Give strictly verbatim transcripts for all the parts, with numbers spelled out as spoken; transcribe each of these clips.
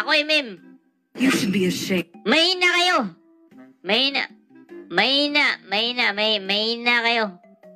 Ako yung meme. You should be ashamed. Mahina kayo. Mahina. Mahina. Mahina. May, mahina kayo.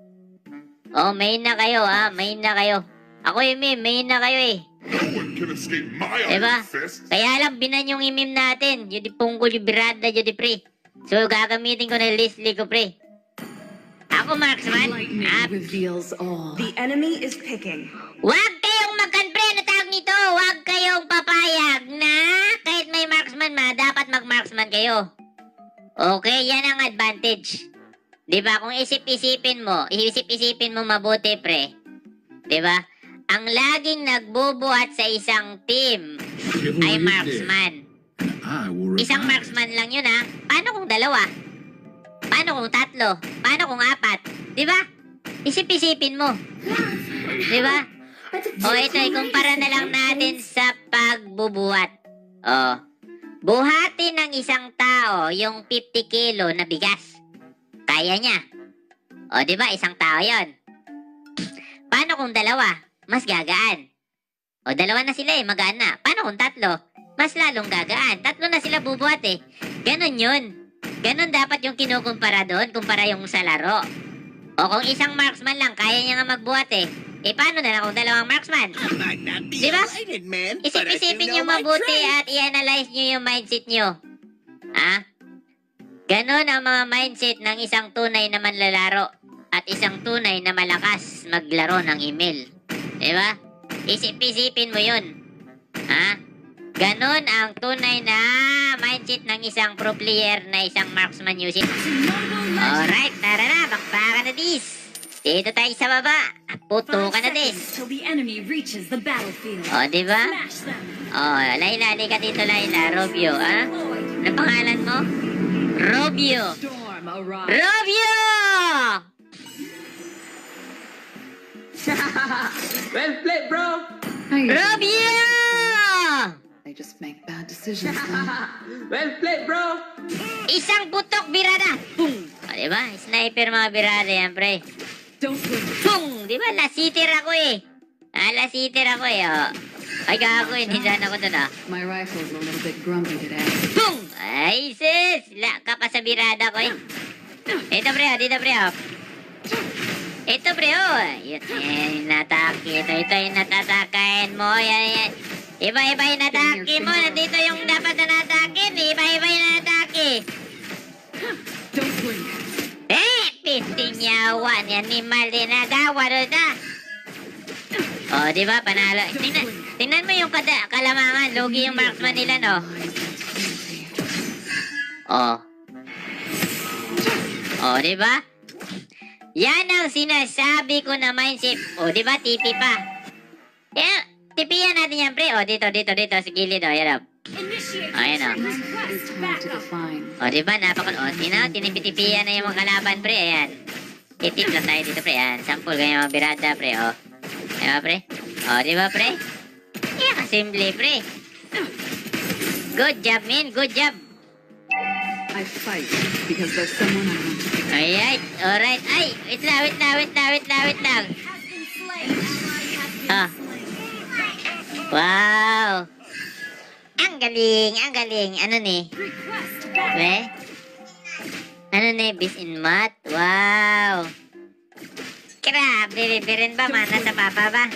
Oh, mahina kayo ha. Mahina kayo. Ako yung meme. Mahina kayo eh. No one can escape my Diba? iron fist. Kaya lang binan yung i-meme natin. Yung di punggol, yung birada, yung di pre. So gagamitin ko na yung Leslie ko pre. Ako marksman. Lightning Ah, reveals all. The enemy is picking. Huwag kayong magkan pre. Ano tawag nito? Huwag kayong papayag na kahit may marksman ma, dapat mag-marksman kayo. Okay, yan ang advantage. Diba? Kung isip-isipin mo, isip-isipin mo mabuti pre. Diba? Ang laging nagbubuhat sa isang team ay marksman. Isang marksman lang yun ha. Paano kung dalawa? Paano kung tatlo? Paano kung apat? Diba? Isip-isipin mo. Diba? O ito, ikumpara na lang natin sa pagbubuhat. O, buhatin ng isang tao yung fifty kilo na bigas. Kaya niya. O, diba? Isang tao yon. Paano kung dalawa? Mas gagaan. O, dalawa na sila eh, magaan na. Paano kung tatlo? Mas lalong gagaan. Tatlo na sila bubuhat eh. Ganon yun. Ganon dapat yung kinukumpara doon, kumpara yung sa laro. O kung isang marksman lang, kaya niya nga magbuhat eh. Eh, paano na lang kung dalawang marksman? Diba? Isip-isipin nyo mabuti at i-analyze nyo yung mindset nyo. Ha? Ganon ang mga mindset ng isang tunay na manlalaro at isang tunay na malakas maglaro ng email. Diba? Isip-isipin mo yun. Ha? Ganon ang tunay na mindset ng isang pro player na isang marksman using. Alright, tara na. Bakbaka na dis. Dito tayo sa baba. Puto ka na dis. Till the enemy reaches the battlefield. O, diba? Smash them. O, Layla, di ka dito, Layla. Robio, ha? Ano pangalan mo? Robio. Storm arrives. Robio! Well played, bro! Robio! They just make bad decisions now. Well played, bro! Isang putok birada. Pum! O, diba? Sniper mga birada yan, pre. Don't win. Pum! Diba? Lasiter ako eh. Ah, lasiter ako eh, oh. Ay, gago eh. Hindan ako dun, ah. My rifle's a little bit grumpy today. Pum! Ay, sis! La ka pa sa birada ko eh. Ito, pre, oh. Dito, pre, oh. Ito, pre, oh. Yan, yan, natake. Ito, ito yung natatakain mo. Yan, yan. Iba-iba yung natake mo. Nandito yung dapat na natakin. Iba-iba yung natake. Don't win. Eh, pitinyawan. Yan, animal din nagawa doon na. Oh, di ba? Panalo. Tingnan, tingnan mo yung kada, kalamangan. Lugi yung marksman nila, no? Oh. Oh, di ba? Yan ang sinasabi ko na mindset. Oh, di ba? T P pa. Yan. Tipiyan natin yan, pre. Oh, dito, dito, dito. Sa gilid, oh. Yan, oh. Initiate Oh, yan, oh. request It's time to backup. define. Oh, di ba? Napakon. Oh, tina, tinipitipiyan na yung mga kalaban, pre. Ayan. Titip lang tayo dito, pre. Ayan. Sample ganyan mga birada, pre. Oh. Di ba, pre? Oh, di ba, pre? Yan, kasimple, pre. Good job, man. Good job. I fight because there's someone I want to protect. Alright, alright. Ay, wait lang, wait lang, wait lang, wait lang, wait lang. Has been slain. Ally has been Ah. slain. Wow. Ang galing, ang galing. Ano ni? Request backup. Pre? Ano ni? Bis in math? Wow. Grabe, bibirin ba? Mana sa papa ba?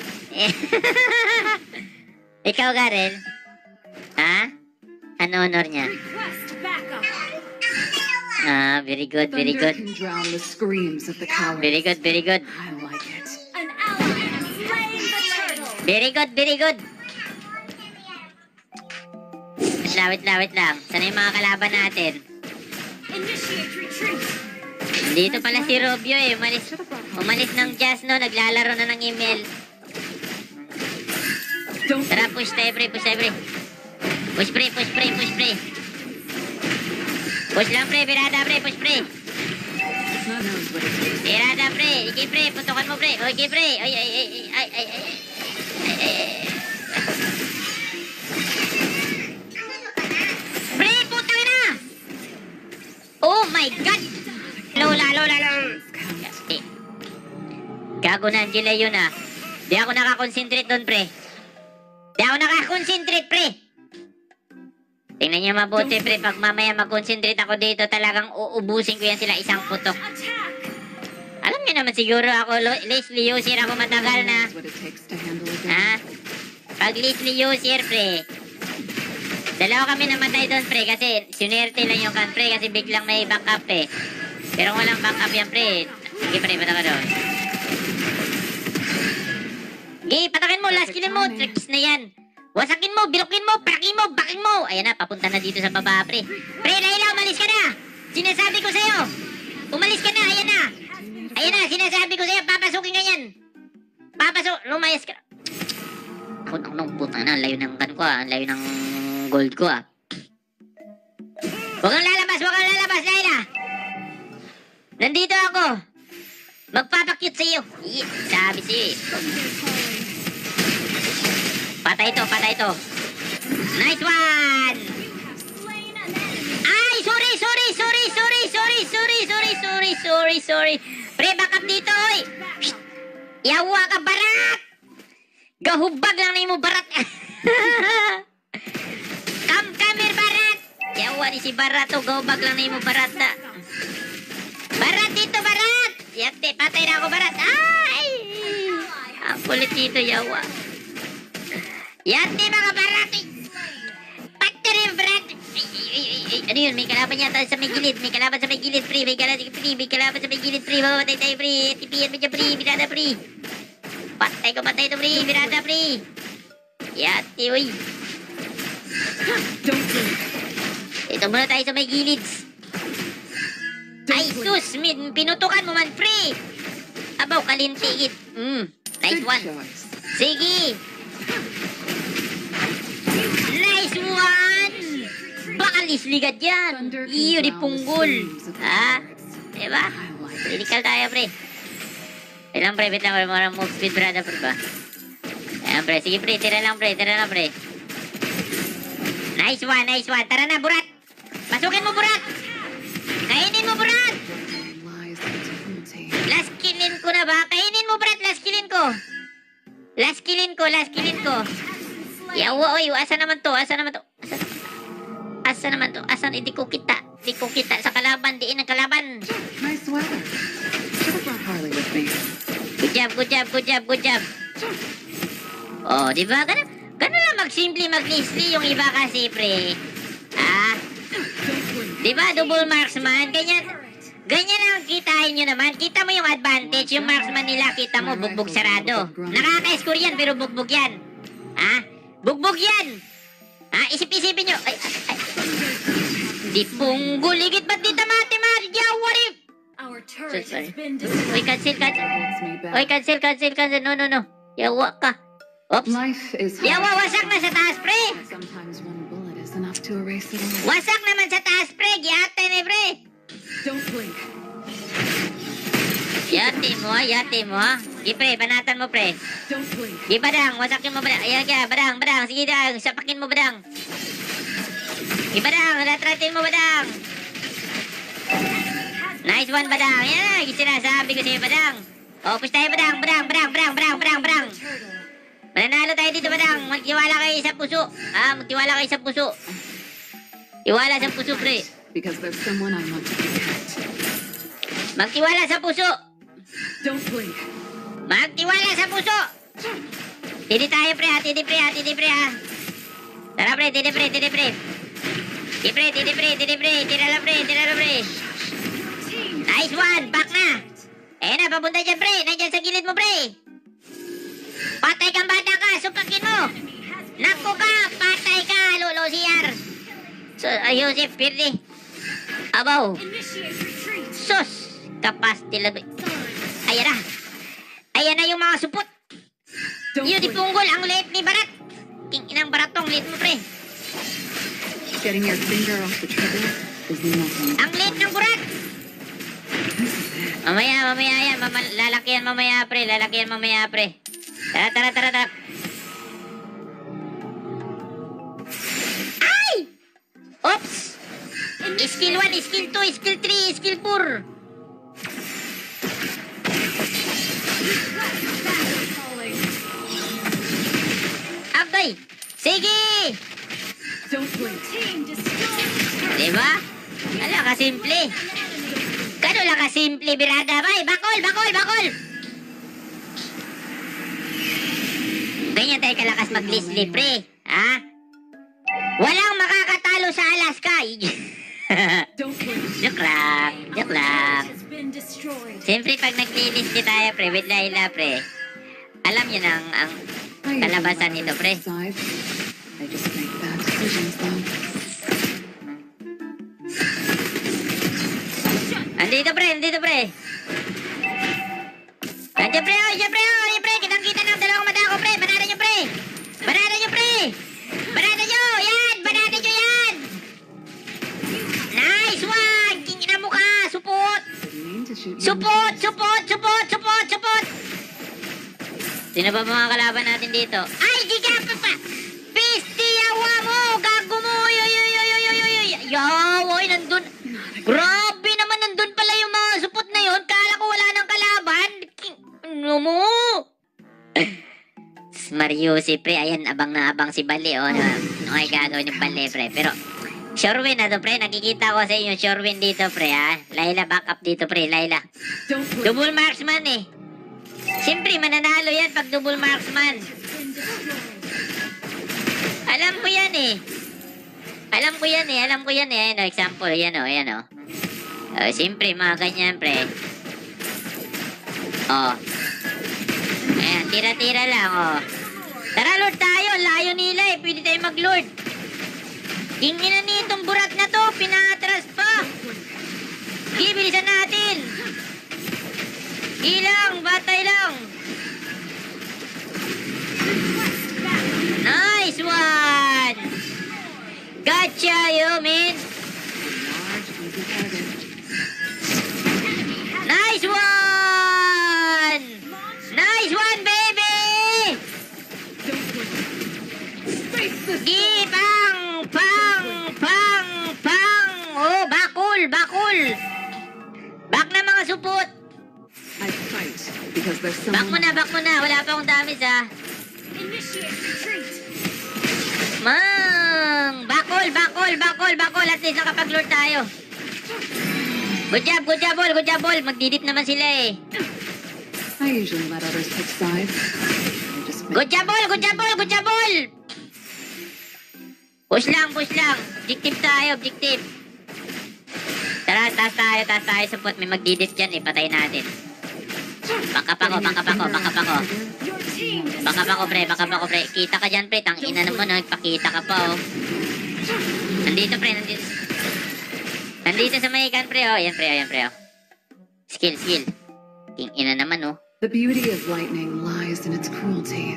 Ikaw, Garel? Ha? Ano honor niya? Request backup. Ah, very good, very Thunder good. can drown the screams of the cowards. Very good, very good. I like it. An ally has slain the turtle. Very good, very good. Wait lang, wait lang, wait lang. Sana yung mga kalaban natin? Initiate retreat. Dito pala si Robio eh. Umalis, umalis ng jazz no. Naglalaro na ng email. Don't Tara, push tayo, pre. Push tayo, pre. Push, pre. Push, pre. Push, pre. Push lang, pre. Birada, pre. Push, pre. God knows what it takes. Birada, pre. Iki, pre. Putukan mo, pre. O, iki, pre. Ay, ay, ay, ay, ay, ay, ay. Ay, ay, ay. Pre, putang na! Oh my God! Lola, lola, lola. Eh. Gago na, Angela yun ah. Di ako nakakonsentrate doon, pre. Di ako nakakonsentrate, pre. Tingnan niyo mabuti, pre. Pag mamaya mag-concentrate ako dito, talagang uubusin ko yan sila isang putok. Attack! Alam niyo naman siguro ako, Lo- Leslie Usier ako matagal na. Knows what it takes to handle a gun. Ha? Pag Leslie Usier, pre. Dalawa kami namatay doon, pre. Kasi sinerte lang yung kan, pre. Kasi biglang may backup, eh. Pero walang backup yan, pre. Sige, pre. Pataka doon. Sige, patakin mo. Last killin mo. Tricks na yan. Wasakin mo, bilukin mo, prakin mo, baking mo. Ayan na, papunta na dito sa baba, pre. Pre, Layla, umalis ka na. Sinasabi ko sa'yo. Umalis ka na, ayan na. Ayan na, sinasabi ko sa'yo, papasukin ka yan. Papasok, lumayas ka. Punang nung putang na, layo ng kan ko ah. Layo ng gold ko ah. Huwag kang lalabas, huwag kang lalabas, Layla. Nandito ako. Magpapakyut sa'yo. Yeah, sabi sa'yo eh. Patay ito, patay ito. Nice one! Slain an enemy. Ay, sorry, sorry, sorry, sorry, sorry, sorry, sorry, sorry, sorry, sorry. Pre, back up dito, oy. Shh. Yawa ka, barat! Gahubag lang na mo, barat. Come, come here, barat! Yawa ni si barat, oh. Gahubag lang na mo, barat na. Barat dito, barat! Yate, patay na ako, barat. Ay! Ang kulit dito, yawa. Yate, mga barat, eh. Patay na, barat. Ay, ay, ay, ay, ay. Ano yun? May kalaban yata sa may gilid. May kalaban sa may gilid, pre. May kalaban sa may gilid, May kalaban sa may gilid, pre. Mamatay tayo, pre. Tipiyan mo dyan, pre. Birada, pre. Patay ko, patay ito, pre. Birada, pre. Yate, uy. Don't blink. Ito muna tayo sa may gilids. Ay, sus. min- Pinutukan mo man, pre. Abaw, kalintigit. Mm. Nice Good one. choice. Sige. Nice one. Bakalis ligad yan. Thunder can Iyo, di drown the punggol. screams of Ha? birds. Diba? I like it. Clinical tayo, pre. Ilang pre, bit lang, pre. Mga move speed, brother, pre ba? Ayan, pre. Sige, pre. Tira lang, pre. Tira lang, pre. Nice one, nice one. Tara na, burat. Pasukin mo, burat. Kainin mo, burat. Lies eternity. Last killin ko na ba? Kainin mo, burat. Last killin ko. Last killin ko, last killin ko. Yawa, oy. Asa naman to? Asa naman to? Asa naman to? Asa naman to? Asa? Hindi ko kita. Hindi ko kita sa kalaban. Diin ang kalaban. Nice weather. Should have brought Harley with me. Good job, good job, good job, good job. Oh, di ba? Ganun, ganun lang mag-simple, mag-Leslie yung iba kasi, pre. Ah, di ba? Double marksman. Ganyan, ganyan ang kitain nyo naman. Kita mo yung advantage. Yung marksman nila, kita mo, bugbog sarado. Nakaka-score yan, pero bugbog yan. Ah, bugbog yan. Ah, isip-isipin nyo. Ay, ay, ay. Di punggol. Ligit ba't di tamati, Maria? What if? Our turret Sorry. has been Uy, destroyed. cancel, cancel. Holds me back. Uy, cancel, cancel, cancel. No, no, no. Yawa ka. Oops. Life is hard. Yawa, wasak na sa taas, pre. Sometimes one bullet is enough to erase it all. Wasak naman sa taas, pre. Yate ni, pre. Don't blink. Yate mo, ha. Yate mo, ha. Sige, pre. Banatan mo, pre. Don't blink. Sige, badang. Wasakin mo, badang. Ayan ka, badang, badang. Sige, dang. Sapakin mo, badang. Sige, badang. Latratin mo, badang. Nice one, badang. Yan na. Sinasabi ko sa'yo, badang. O, push tayo, badang. Badang, badang, badang, badang, badang, badang. Mananalo tayo dito, badang. Magtiwala kayo sa puso. Ah, magtiwala kayo sa puso. Iwala sa puso, pre. Because there's someone I want to protect. Magtiwala sa puso. Don't blink. Magtiwala sa puso. Tidi tayo, pre, ha. Tidi, pre, ha. Tidi, pre, ha. Tara, pre. Tidi, pre. Tidi, pre. Tidi, pre. Tidi, pre. Tidi, pre. Tira lang, pre. Tira lang, pre. Nice one. Back na. Ayan na, papunta dyan, pre. Nandyan sa gilid mo, pre. Patay kang bata ka. Supakin mo. Naku ka. Patay ka, Lolo Siyar. So, ay, Joseph, pirdi. Abaw. Initiate retreat. Sus. Kapas, tilab. Ayan na. Ayan na yung mga supot. Don't Yun, di blink. punggol. Ang liit ni Barat. King inang Baratong. Liit mo, pre. Getting your finger off the trigger is nothing. Ang liit ng burat. Mamaya, mamaya yan. Mama, lalaki yan mamaya, pre. Lalaki yan mamaya, pre. Tara, tara, tara, tara. Ay! Oops! Skill one, skill two, skill three, skill four. Agay! Sige! Don't blink. Team destroyed. Diba? Ala, kasimple. Kano lang kasimple, birada. Bay, bakol, bakol, bakol. Ganyan tayo kalakas mag-lisli, pre. Ha? Walang makakatalo sa Alaska. Don't blink. Joke lang, joke lang. Has been destroyed. Siyempre, pag nag-lisli tayo, pre, with Layla, pre, alam yun ang, ang I usually kalabasan let nito, others pre. decide. I just make bad decisions, though. Andito, pre, andito, pre. Andiyan, pre, oh, andiyan, pre, oh, andiyan, pre. Kitang-kita ng dalawang mata ko, pre. Banana nyo, pre. Banana nyo, pre. Banana nyo, yan. Banana nyo, yan. Nice one. Kingina mo ka. Supot. Didn't mean to shoot you in the Supot, face. supot, supot, supot, supot. Sino ba mga kalaban natin dito? Ay, giga pa pa. Pistiyawa mo. Gago mo. Yoy, yoy, yoy, yoy, yoy, yoy. Yawoy, nandun. Grabe naman, nandun pala yung mga supot na yun. Kala ko wala nang kalaban. King- Ano mo? Mario si pre, ayan, abang na abang si Bali, oh. Na, okay, gagawin yung Bali, pre. Pero, sure win na to, pre. Nakikita ko sa inyo, sure win dito, pre, ha. Layla, back up dito, pre, Layla. Don't blink. Double marksman, eh. Siyempre, mananalo yan pag double marksman. Been destroyed. Alam ko yan, eh. Alam ko yan, eh. Alam ko yan, eh. Ayan, oh, example, yan, oh, yan, oh. Oh, siyempre, mga ganyan, pre. Oh. Ayan, tira-tira lang, oh. Tara, Lord tayo. Layo nila, eh. Pwede tayo mag-Lord. Kingina nitong burat na to. Pinatras pa. Sige, bilisan natin. Ilang, batay lang. Nice one. Gotcha, you, man. Large, easy target. Nice one. Nice one, baby. Don't blink. Face the Gi, pang, pang, pang, pang. Oh, bakul, bakul. Back na mga supot. I fight because there's Back mo someone. na, back mo na. Wala pa akong damage, ha. Initiate retreat. Mang! Bakol, bakol, bakol, bakol. At least nakapag-lure tayo. Good job, good job, ball, good job, ball. Magdidip naman sila, eh. I usually let others pick sides. I just make Good job, ball, good job, ball, good job, ball. Push lang, push lang. Objective tayo, objective. Tara, taas tayo, taas tayo. Support, may magdidip dyan, eh. Patay natin. Baka pa ko, baka pa ko, baka pa ko. Your team destroyed. Baka pa ko, pre, baka pa ko, pre. Kita ka dyan, pre. Tangina naman, oh. Ipakita ka pa, oh. Nandito, pre, nandito. Nandito sa mahikan, pre, oh. Yan, pre, oh, yan, pre, oh. Skill, skill. King ina naman, oh. The beauty of lightning lies in its cruelty.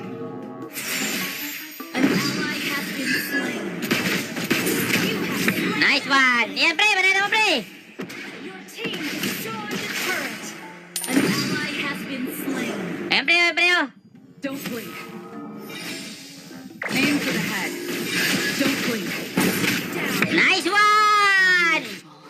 An ally has been slain. You have slain. Nice one! Yan, pre, banana mo, pre. Your team destroyed the turret. An ally has been slain. Ayan, pre, oh, pre, oh. Don't blink. Aim for the head. Don't blink. Down. Nice one!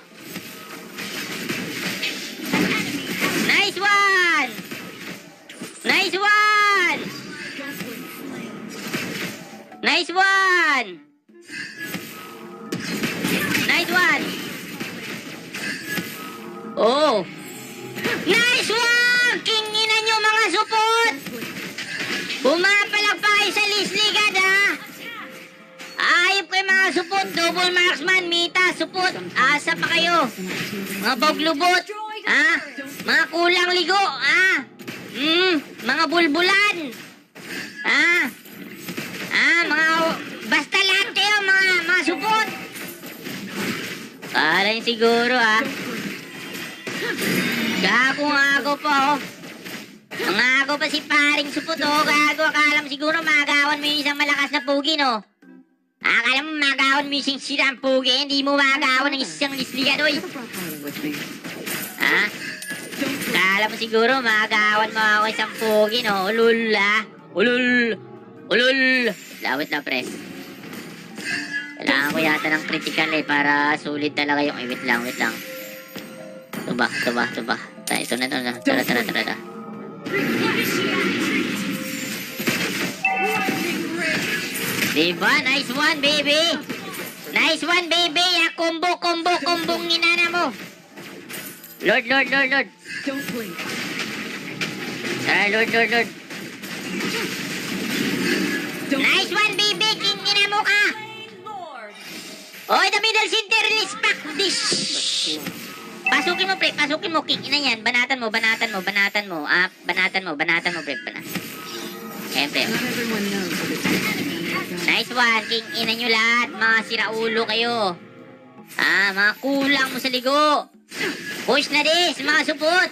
An enemy has Nice one! Nice one! been slain. Nice one! Nice one! Oh! Nice one! Kingina nyo, mga supot! Pumapalag pa kayo sa lisligad, ha? Ayop kayo, mga supot! Double marksman, mita, supot! Asa pa kayo? Mga boglubot! Ha? Mga kulang ligo! Ha? Hmm, mga bulbulan! Ha? Ah, mga... Basta lahat kayo, mga, mga supot! Kala nyo siguro, ha? Gago nga ako po, oh. Nangago pa si paring supot, oh. Gago, akala mo siguro magawan mo yung isang malakas na pugi, no? Akala mo magawan mo yung isang sirang pugi, hindi mo magawan ng isang lisligan, oy. Never brought Harley with me. Ha? Akala mo siguro magawan mo ako isang pugi, no? Ulul, ha? Ulul! Ulul! Lawit na, press. Kailangan ko yata ng critical, eh, para sulit talaga yung... Ay, wait lang, wait lang. Ito ba? Ito ba? Ito ba? Ta- Ito na, ito na. Tara, tara, tara, tara. Diba? Nice one, baby! Nice one, baby. Ah, combo, combo, kombong inana mo. Lord, Lord, Lord, Lord. Don't blink. Ah, Lord, Lord, Lord. Don't Nice one, baby. King ina mo ka. Slain Lord. Oy, the middle center release pack this. Pasukin mo, pre. Pasukin mo. King ina yan. Banatan mo, banatan mo, banatan mo. Ah, banatan mo, banatan mo, pre. Banatan. Ayan, pre. Not everyone knows what it's like. Nice one. King ina nyo lahat. Mga siraulo kayo. Ah, mga kulang mo sa ligo. Push na dis, mga supot.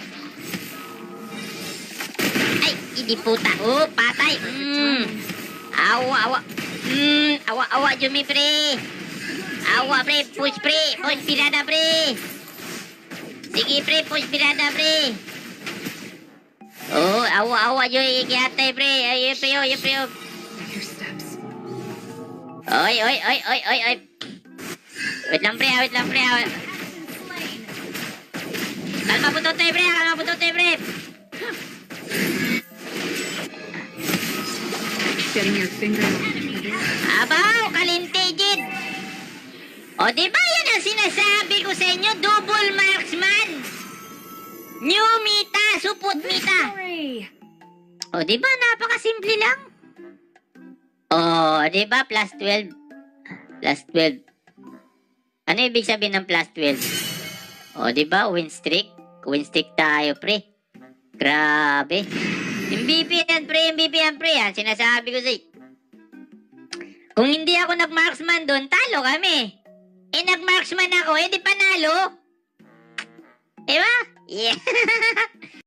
Ay, hindi puta. Oh, patay. Mm. Awa, awa. Mm, awa, awa, Jumi, pre. Awa, pre. Push, pre. Push, pirada, pre. Sige, pre. Push, pirada, pre. Oh, awa, awa, Joy. Ikihatay, pre. Ay, pre, oh, pre, oh. Your steps. Oy, oy, oy, oy, oy, oy. Wait lang, pre. Wait lang, pre. Has been slain. Kalma putot, eh, pre. Kalma putot, eh, pre. Getting your finger off the Enemy trigger. has Abaw, kalintigid. O, di ba yan ang sinasabi ko sa inyo? Double marksman. New mita, supot mita. victory. O, di ba? Napakasimple lang. O, di ba? Plus twelve. Plus twelve. Ano ibig sabihin ng plus twelve? O, di ba? Win streak. Win streak tayo, pre. Grabe. M V P yan, pre. M V P yan, pre. Yan, sinasabi ko sa'yo. Kung hindi ako nag-marksman doon, talo kami. Eh, nag-marksman ako, eh, di panalo. Diba? Yeah.